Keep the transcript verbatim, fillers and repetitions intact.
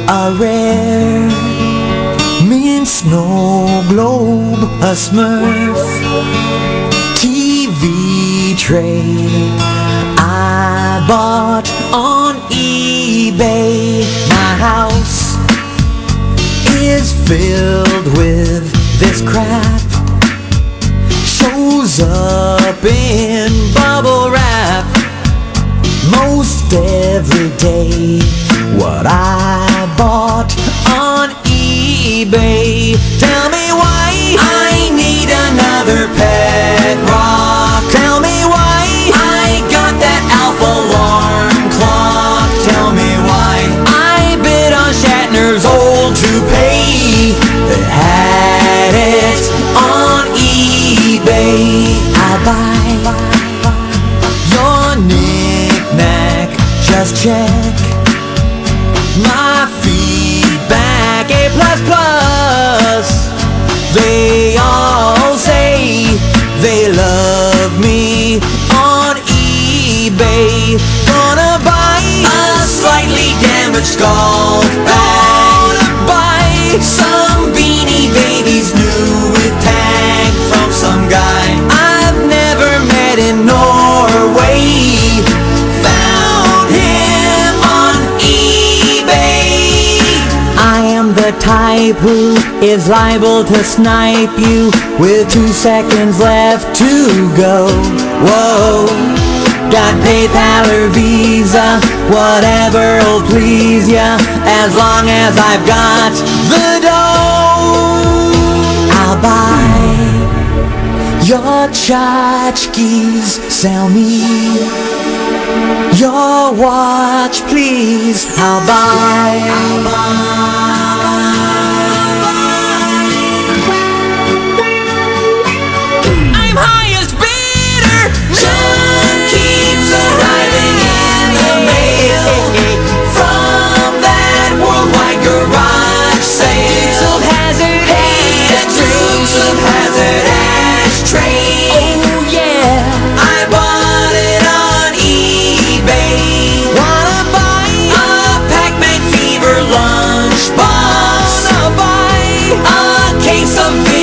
a rare mint snow globe, a Smurf T V tray I bought on eBay. My house is filled with this crap, shows up in bubble wrap most every day. What I bought on eBay. Tell me why I need another pet rock. Tell me why I got that Alpha alarm clock. Tell me why I bid on Shatner's old toupee that had it on eBay. I buy your knick-knack, just check my feedback, A plus plus. They all say they love me on eBay. Gonna buy a slightly damaged golf bag. Gonna buy some Beanie Babies new with tag from some guy I've never met in Norway. Found him on eBay. I am the type who is liable to snipe you with two seconds left to go. Whoa. Got PayPal or Visa, whatever'll please ya, as long as I've got the dough. I'll buy your tchotchkes, sell me your watch, please. I'll buy, I'll buy. I'm highest bidder. Junk keeps arriving in the mail from that worldwide garage sale. Dukes of Hazzard, hey, that Dukes of Hazzard ashtray. Oh yeah, I bought it on eBay. Wanna buy a Pac-Man Fever lunchbox? Wanna buy a case of